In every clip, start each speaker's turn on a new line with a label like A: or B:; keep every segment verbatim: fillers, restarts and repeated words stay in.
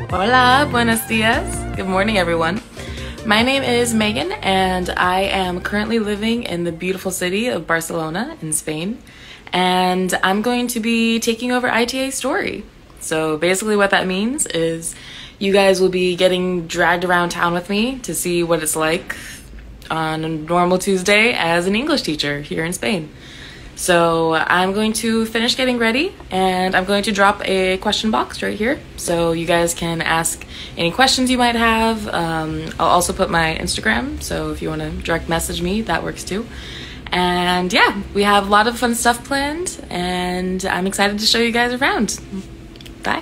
A: Hola, buenos dias. Good morning, everyone. My name is Megan, and I am currently living in the beautiful city of Barcelona in Spain. And I'm going to be taking over I T A Story. So basically what that means is you guys will be getting dragged around town with me to see what it's like on a normal Tuesday as an English teacher here in Spain. So I'm going to finish getting ready, and I'm going to drop a question box right here so you guys can ask any questions you might have. Um, I'll also put my Instagram, so if you want to direct message me, that works too. And yeah, we have a lot of fun stuff planned, and I'm excited to show you guys around. Bye.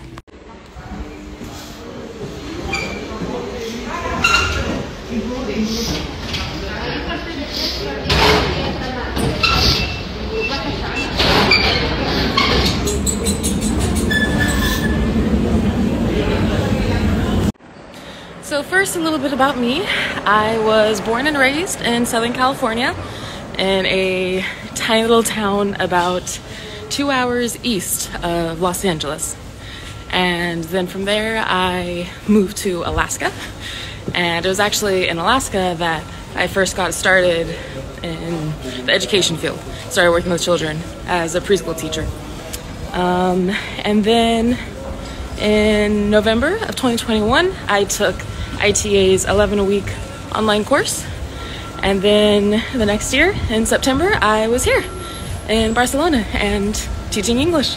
A: So first, a little bit about me. I was born and raised in Southern California in a tiny little town about two hours east of Los Angeles. And then from there, I moved to Alaska. And it was actually in Alaska that I first got started in the education field. Started working with children as a preschool teacher. Um, and then in November of twenty twenty-one, I took I T A's eleven a week online course. And then the next year, in September, I was here in Barcelona and teaching English.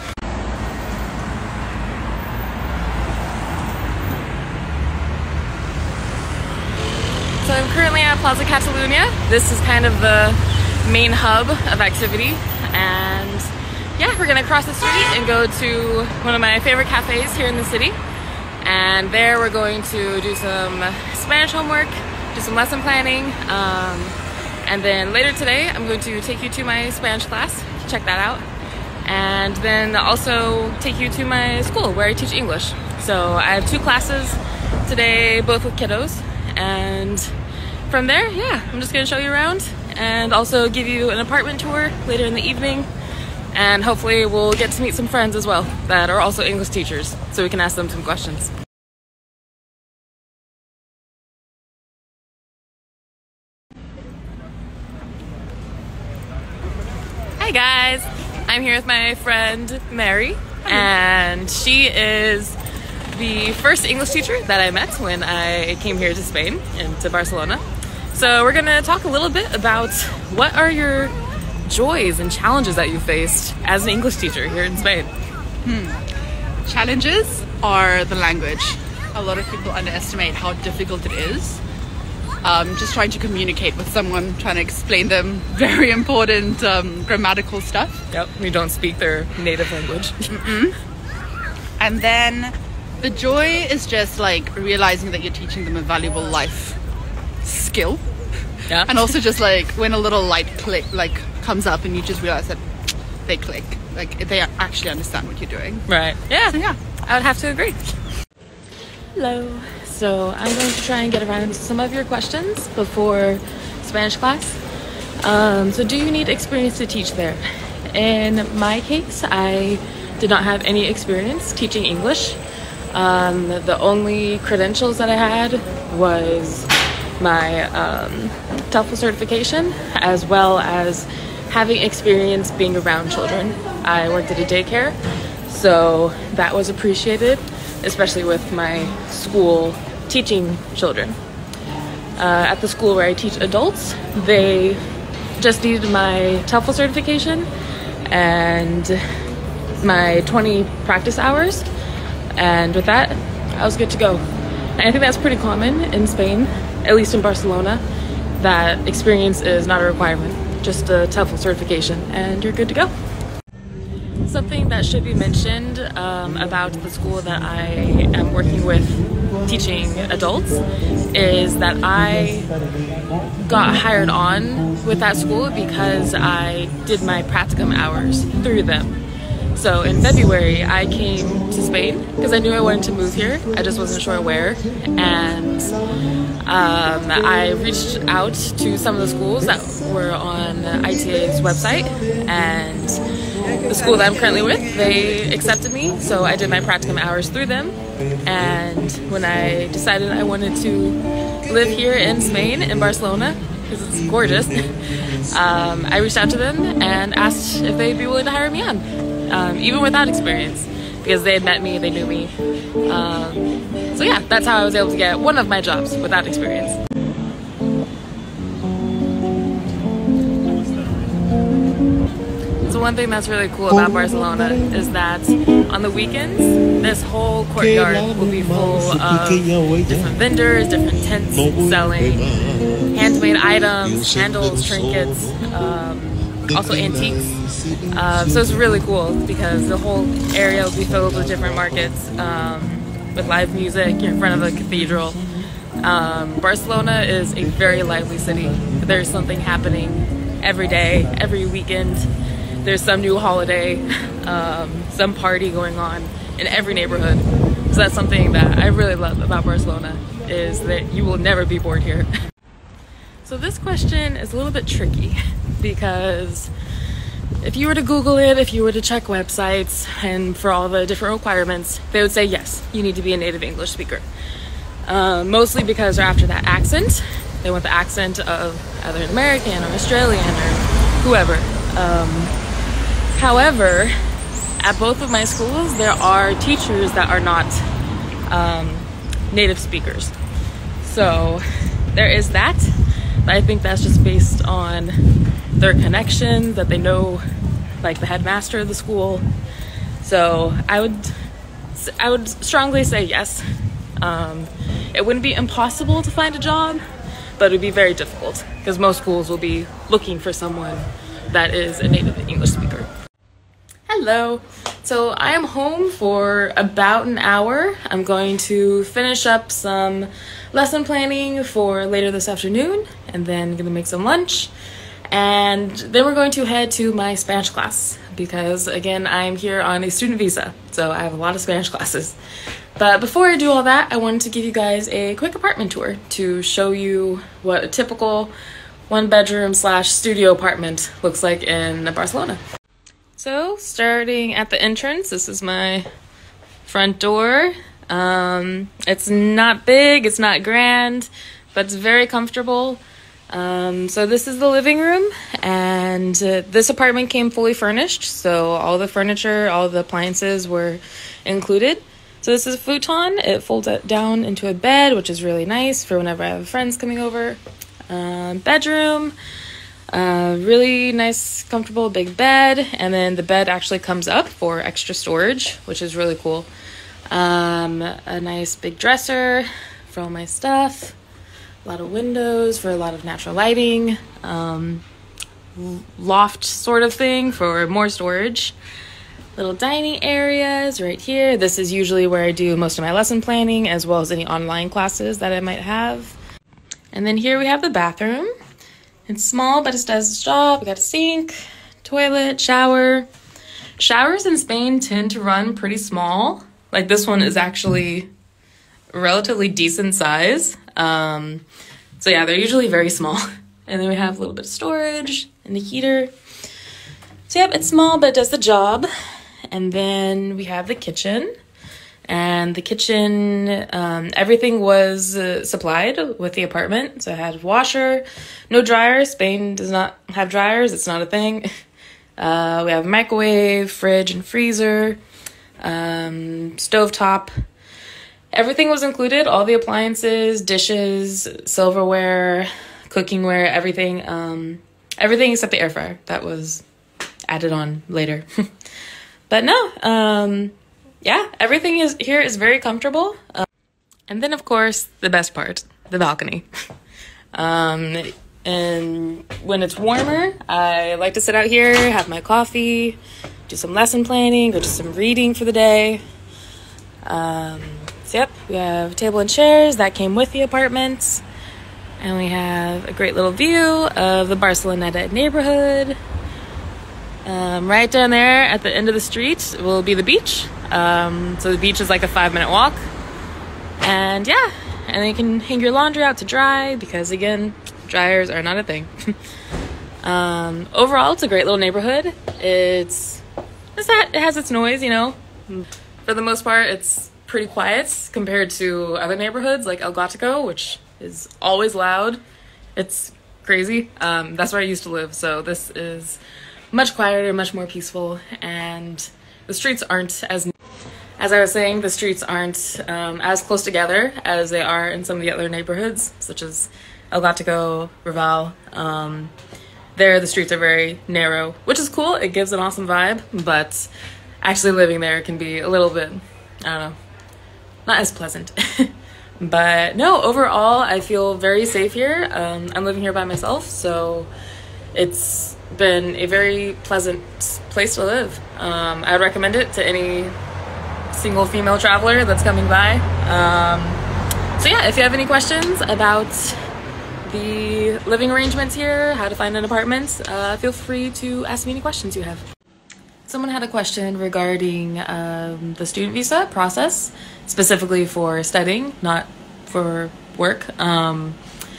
A: So I'm currently at Plaza Catalunya. This is kind of the main hub of activity. And yeah, we're gonna cross the street and go to one of my favorite cafes here in the city. And there we're going to do some Spanish homework, do some lesson planning, um, and then later today I'm going to take you to my Spanish class, check that out, and then also take you to my school where I teach English. So I have two classes today, both with kiddos, and from there, yeah, I'm just going to show you around and also give you an apartment tour later in the evening. And hopefully we'll get to meet some friends as well that are also English teachers, so we can ask them some questions. Hi guys! I'm here with my friend Mary, and she is the first English teacher that I met when I came here to Spain and to Barcelona. So we're gonna talk a little bit about what are your joys and challenges that you faced as an English teacher here in Spain.
B: Hmm. Challenges are the language. A lot of people underestimate how difficult it is. Um, just trying to communicate with someone, trying to explain them very important um, grammatical stuff.
A: Yep, we don't speak their native language.
B: Mm-mm. And then the joy is just like realizing that you're teaching them a valuable life skill.
A: Yeah.
B: And also just like when a little light click like comes up and you just realize that they click, like they actually understand what you're doing.
A: Right. Yeah.
B: So, yeah.
A: I would have to agree. Hello. So I'm going to try and get around some of your questions before Spanish class. Um, so do you need experience to teach there? In my case, I did not have any experience teaching English. Um, the only credentials that I had was my um, T E F L certification, as well as having experience being around children. I worked at a daycare, so that was appreciated, especially with my school teaching children. Uh, at the school where I teach adults, they just needed my T E F L certification and my twenty practice hours, and with that, I was good to go. And I think that's pretty common in Spain, at least in Barcelona, that experience is not a requirement, just a T E F L certification, and you're good to go. Something that should be mentioned um, about the school that I am working with teaching adults is that I got hired on with that school because I did my practicum hours through them. So in February, I came to Spain because I knew I wanted to move here. I just wasn't sure where. And um, I reached out to some of the schools that were on I T A's website, and the school that I'm currently with, they accepted me, so I did my practicum hours through them. And when I decided I wanted to live here in Spain, in Barcelona, because it's gorgeous, um, I reached out to them and asked if they'd be willing to hire me on, um, even without experience, because they had met me, they knew me. Um, so yeah, that's how I was able to get one of my jobs without experience. So one thing that's really cool about Barcelona is that on the weekends, this whole courtyard will be full of different vendors, different tents selling handmade items, handles, trinkets, um, also antiques. Uh, so it's really cool because the whole area will be filled with different markets, um, with live music. You're in front of a cathedral. Um, Barcelona is a very lively city. There's something happening every day, every weekend. There's some new holiday, um, some party going on in every neighborhood. So that's something that I really love about Barcelona, is that you will never be bored here. So this question is a little bit tricky because if you were to Google it, if you were to check websites and for all the different requirements, they would say yes, you need to be a native English speaker. Um, mostly because they're after that accent. They want the accent of either an American or Australian or whoever. Um, however, at both of my schools, there are teachers that are not um, native speakers. So there is that. But I think that's just based on their connection, that they know like the headmaster of the school. So I would, I would strongly say yes. Um, it wouldn't be impossible to find a job, but it would be very difficult because most schools will be looking for someone that is a native English speaker. Hello. So I am home for about an hour. I'm going to finish up some lesson planning for later this afternoon, and then gonna make some lunch. And then we're going to head to my Spanish class because, again, I'm here on a student visa, so I have a lot of Spanish classes. But before I do all that, I wanted to give you guys a quick apartment tour to show you what a typical one bedroom slash studio apartment looks like in Barcelona. So starting at the entrance, this is my front door. Um, it's not big, it's not grand, but it's very comfortable. Um, so this is the living room, and uh, this apartment came fully furnished, so all the furniture, all the appliances were included. So this is a futon. It folds it down into a bed, which is really nice for whenever I have friends coming over. Um, bedroom, uh, really nice, comfortable, big bed, and then the bed actually comes up for extra storage, which is really cool. Um, a nice big dresser for all my stuff. A lot of windows for a lot of natural lighting. Um, loft sort of thing for more storage. Little dining areas right here. This is usually where I do most of my lesson planning, as well as any online classes that I might have. And then here we have the bathroom. It's small, but it does its job. We got a sink, toilet, shower. Showers in Spain tend to run pretty small. Like this one is actually relatively decent size. Um, so yeah, they're usually very small. And then we have a little bit of storage and a heater. So yep, it's small, but it does the job. And then we have the kitchen. And the kitchen, um, everything was uh, supplied with the apartment. So I had a washer, no dryer. Spain does not have dryers. It's not a thing. Uh, we have a microwave, fridge, and freezer, um, stovetop. Everything was included. All the appliances, dishes, silverware, cookingware, everything. Um, everything except the air fryer. That was added on later. But no, um... yeah, everything is here is very comfortable. Um, and then, of course, the best part, the balcony. um, and when it's warmer, I like to sit out here, have my coffee, do some lesson planning, or just some reading for the day. Um, so, yep, we have a table and chairs that came with the apartment. And we have a great little view of the Barceloneta neighborhood. Um, right down there at the end of the street will be the beach. Um, so the beach is like a five minute walk. And yeah, and then you can hang your laundry out to dry because, again, dryers are not a thing. um, overall, it's a great little neighborhood. It's It's that it has its noise, you know. For the most part, it's pretty quiet compared to other neighborhoods like El Gótico, which is always loud. It's crazy. Um, that's where I used to live, so this is much quieter, much more peaceful, and the streets aren't as, as I was saying, the streets aren't um, as close together as they are in some of the other neighborhoods, such as El Gótico, Raval. Um, there, the streets are very narrow, which is cool. It gives an awesome vibe, but actually living there can be a little bit, I don't know, not as pleasant. But no, overall, I feel very safe here. Um, I'm living here by myself, so it's been a very pleasant place to live. Um, I would recommend it to any single female traveler that's coming by. Um, so yeah, if you have any questions about the living arrangements here, how to find an apartment, uh, feel free to ask me any questions you have. Someone had a question regarding um, the student visa process, specifically for studying, not for work. Um,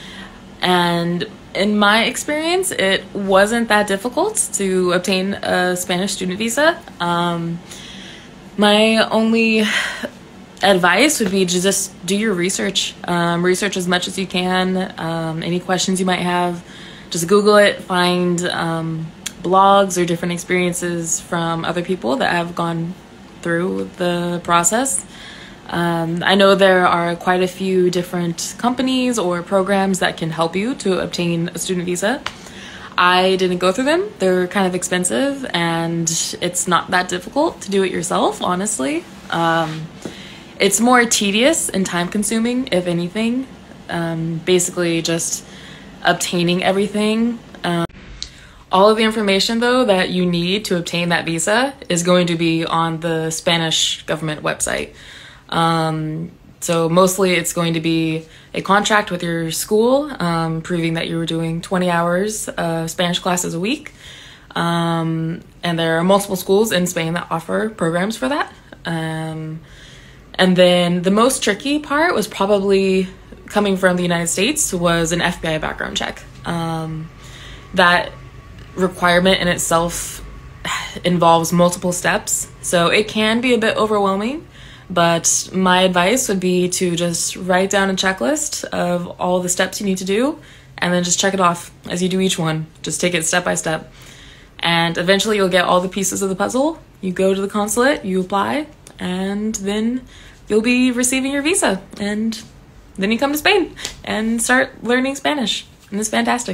A: and in my experience, it wasn't that difficult to obtain a Spanish student visa. Um, my only advice would be to just do your research. Um, research as much as you can. Um, any questions you might have, just Google it, find um, blogs or different experiences from other people that have gone through the process. Um, I know there are quite a few different companies or programs that can help you to obtain a student visa. I didn't go through them. They're kind of expensive, and it's not that difficult to do it yourself, honestly. Um, it's more tedious and time consuming, if anything. Um, basically just obtaining everything. Um, all of the information, though, that you need to obtain that visa is going to be on the Spanish government website. Um, so mostly it's going to be a contract with your school, um, proving that you were doing twenty hours of Spanish classes a week. Um, and there are multiple schools in Spain that offer programs for that. Um, and then the most tricky part was probably coming from the United States was an F B I background check. Um, that requirement in itself involves multiple steps, so it can be a bit overwhelming. But my advice would be to just write down a checklist of all the steps you need to do and then just check it off as you do each one. Just take it step by step. And eventually you'll get all the pieces of the puzzle. You go to the consulate, you apply, and then you'll be receiving your visa. And then you come to Spain and start learning Spanish. And it's fantastic.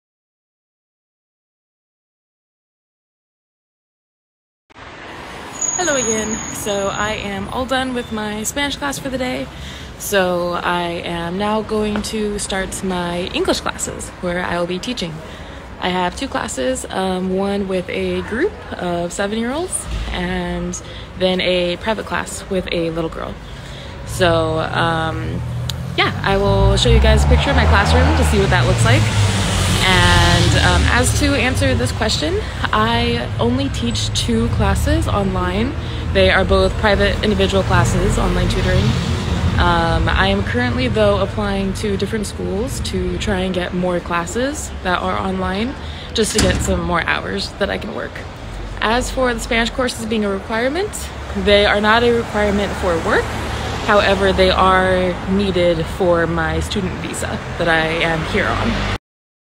A: Hello again. So I am all done with my Spanish class for the day. So I am now going to start my English classes where I will be teaching. I have two classes, um, one with a group of seven-year-olds and then a private class with a little girl. So um, yeah, I will show you guys a picture of my classroom to see what that looks like. And um, as to answer this question, I only teach two classes online. They are both private individual classes, online tutoring. Um, I am currently, though, applying to different schools to try and get more classes that are online, just to get some more hours that I can work. As for the Spanish courses being a requirement, they are not a requirement for work. However, they are needed for my student visa that I am here on.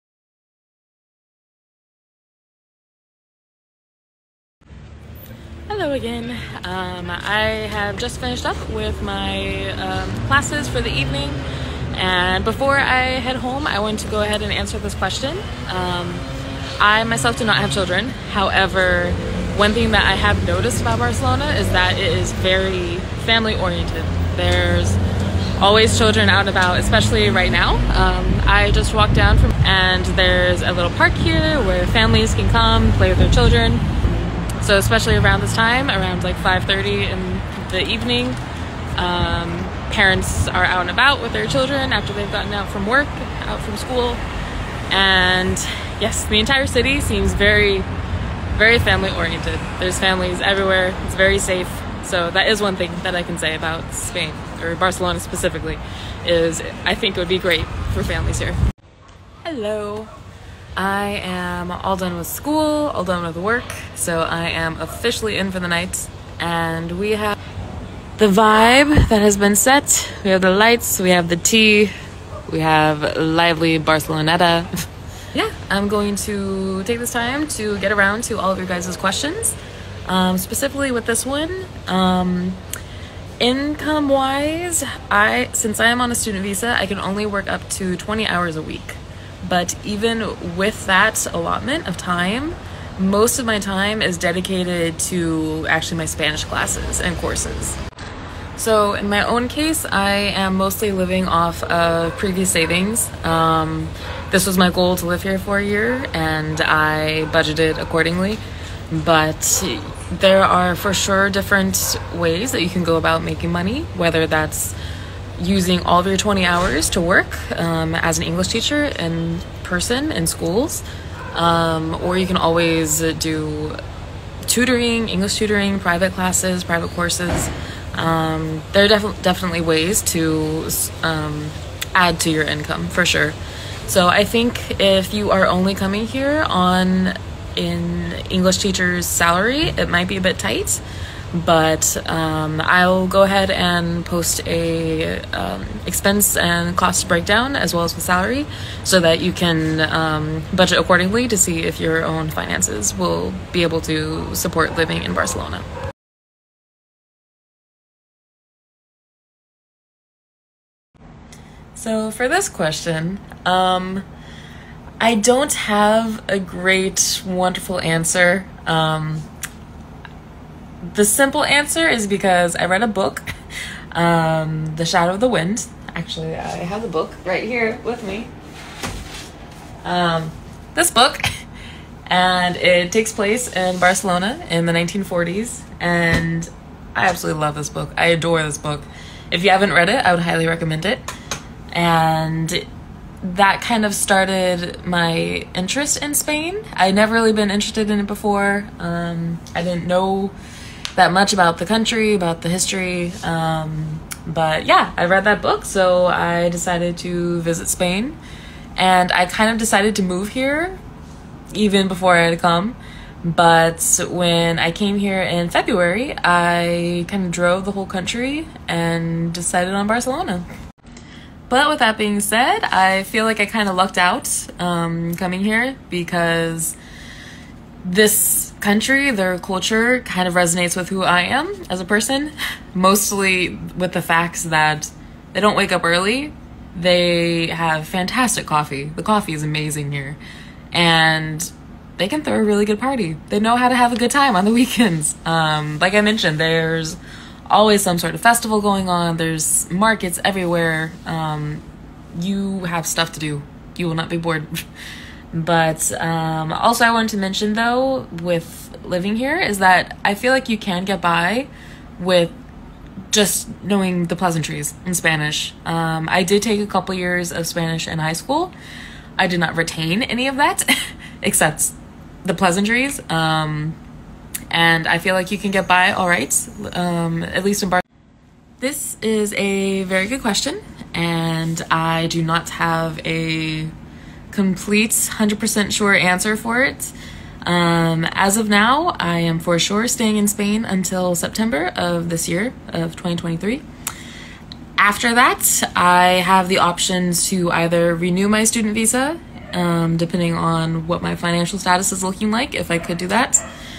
A: Hello again. Um, I have just finished up with my um, classes for the evening, and before I head home I want to go ahead and answer this question. Um, I myself do not have children. However, one thing that I have noticed about Barcelona is that it is very family oriented. There's always children out and about, especially right now. Um, I just walked down from and there's a little park here where families can come play with their children. So especially around this time, around like five thirty in the evening, um, parents are out and about with their children after they've gotten out from work, out from school. And yes, the entire city seems very, very family oriented. There's families everywhere. It's very safe. So that is one thing that I can say about Spain, or Barcelona specifically, is I think it would be great for families here. Hello. I am all done with school, all done with work, so I am officially in for the night. And we have the vibe that has been set. We have the lights, we have the tea, we have lively Barceloneta. Yeah, I'm going to take this time to get around to all of your guys' questions. Um, specifically with this one, um, income-wise, I since I am on a student visa, I can only work up to twenty hours a week. But even with that allotment of time, most of my time is dedicated to actually my Spanish classes and courses. So in my own case, I am mostly living off of previous savings. Um, this was my goal to live here for a year, and I budgeted accordingly. But there are for sure different ways that you can go about making money, whether that's using all of your twenty hours to work um, as an English teacher in person in schools, um, or you can always do tutoring, English tutoring, private classes, private courses. Um, there are def- definitely ways to um, add to your income for sure. So I think if you are only coming here on in English teacher's salary, it might be a bit tight, but um, I'll go ahead and post a um, expense and cost breakdown as well as the salary so that you can um, budget accordingly to see if your own finances will be able to support living in Barcelona. So for this question, um, I don't have a great, wonderful answer. Um, the simple answer is because I read a book, um, The Shadow of the Wind. Actually, I have the book right here with me. Um, this book, and it takes place in Barcelona in the nineteen forties, and I absolutely love this book. I adore this book. If you haven't read it, I would highly recommend it. And that kind of started my interest in Spain. I'd never really been interested in it before. Um, I didn't know that much about the country, about the history. Um, but yeah, I read that book, so I decided to visit Spain. And I kind of decided to move here even before I had come. But when I came here in February, I kind of drove the whole country and decided on Barcelona. But with that being said, I feel like I kind of lucked out um, coming here because this country, their culture, kind of resonates with who I am as a person. Mostly with the facts that they don't wake up early. They have fantastic coffee. The coffee is amazing here. And they can throw a really good party. They know how to have a good time on the weekends. Um, like I mentioned, there's always some sort of festival going on. There's markets everywhere. Um, you have stuff to do. You will not be bored. But um, also I wanted to mention though, with living here, is that I feel like you can get by with just knowing the pleasantries in Spanish. Um, I did take a couple years of Spanish in high school. I did not retain any of that except the pleasantries. Um, And I feel like you can get by all right, um, at least in Bar. This is a very good question, and I do not have a complete one hundred percent sure answer for it. Um, as of now, I am for sure staying in Spain until September of this year, of twenty twenty-three. After that, I have the options to either renew my student visa, um, depending on what my financial status is looking like, if I could do that.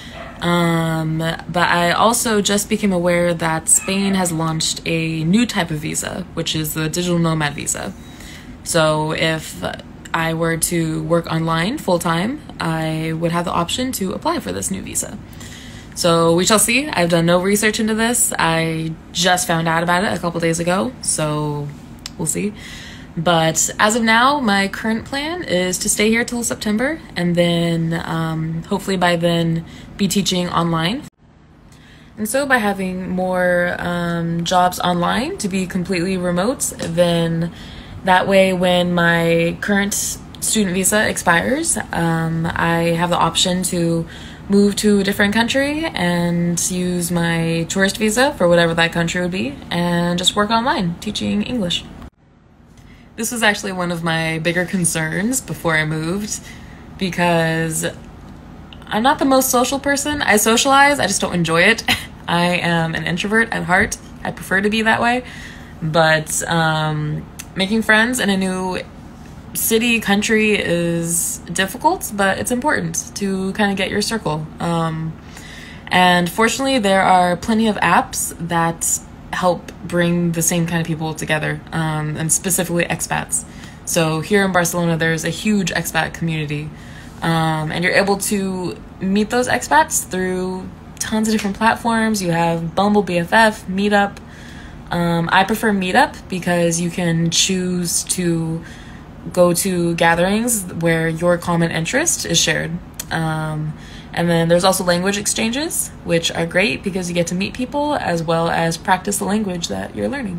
A: Um, but I also just became aware that Spain has launched a new type of visa, which is the digital nomad visa. So if I were to work online full-time, I would have the option to apply for this new visa. So we shall see. I've done no research into this. I just found out about it a couple days ago, so we'll see. But as of now, my current plan is to stay here till September, and then um, hopefully by then be teaching online. And so by having more um, jobs online to be completely remote, then that way when my current student visa expires, um, I have the option to move to a different country and use my tourist visa for whatever that country would be and just work online teaching English. This was actually one of my bigger concerns before I moved, because I'm not the most social person. I socialize, I just don't enjoy it. I am an introvert at heart. I prefer to be that way. But um, making friends in a new city, country is difficult, but it's important to kind of get your circle. Um, and fortunately, there are plenty of apps that help bring the same kind of people together, um, and specifically expats. So here in Barcelona, there's a huge expat community, um, and you're able to meet those expats through tons of different platforms. You have Bumble, B F F, Meetup. Um, I prefer Meetup because you can choose to go to gatherings where your common interest is shared. Um, and then there's also language exchanges, which are great because you get to meet people as well as practice the language that you're learning.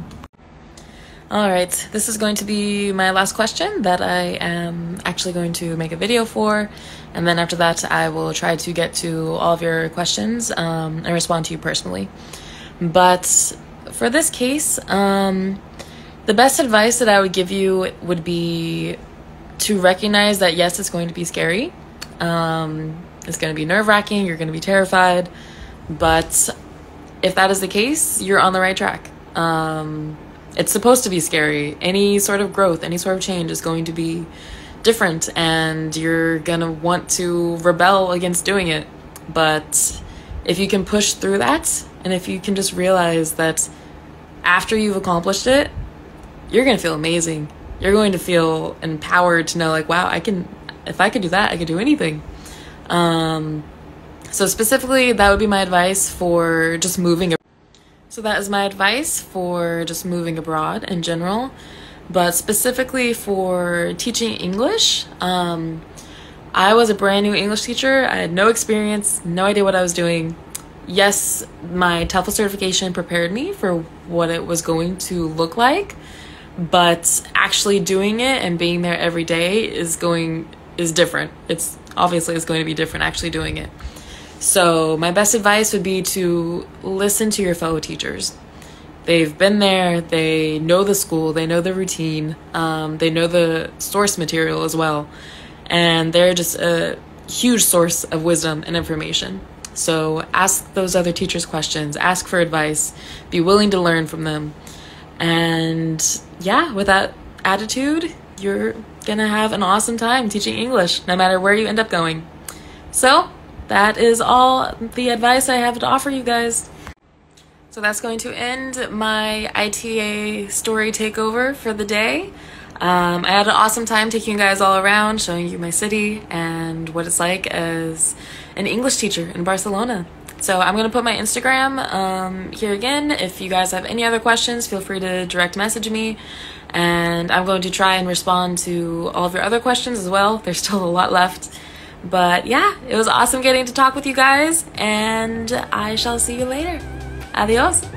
A: All right, this is going to be my last question that I am actually going to make a video for. And then after that, I will try to get to all of your questions um, and respond to you personally. But for this case, um, the best advice that I would give you would be to recognize that, yes, it's going to be scary. Um, it's going to be nerve-wracking. You're going to be terrified. But if that is the case, you're on the right track. Um, it's supposed to be scary. Any sort of growth, any sort of change is going to be different, and you're going to want to rebel against doing it. But if you can push through that, and if you can just realize that after you've accomplished it, you're going to feel amazing. You're going to feel empowered to know, like, wow, I can, if I could do that, I could do anything. Um, so specifically, that would be my advice for just moving. So that is my advice for just moving abroad in general. But specifically for teaching English, um, I was a brand new English teacher. I had no experience, no idea what I was doing. Yes, my TEFL certification prepared me for what it was going to look like, but actually doing it and being there every day is going is different. It's obviously it's going to be different actually doing it. So my best advice would be to listen to your fellow teachers. They've been there, they know the school, they know the routine, um, they know the source material as well, and they're just a huge source of wisdom and information. So ask those other teachers questions, ask for advice, be willing to learn from them. And yeah, with that attitude, you're gonna have an awesome time teaching English, no matter where you end up going. So that is all the advice I have to offer you guys. So that's going to end my I T A story takeover for the day. Um, I had an awesome time taking you guys all around, showing you my city and what it's like as an English teacher in Barcelona. So I'm going to put my Instagram um, here again. If you guys have any other questions, feel free to direct message me. And I'm going to try and respond to all of your other questions as well. There's still a lot left. But yeah, it was awesome getting to talk with you guys. And I shall see you later. Adios.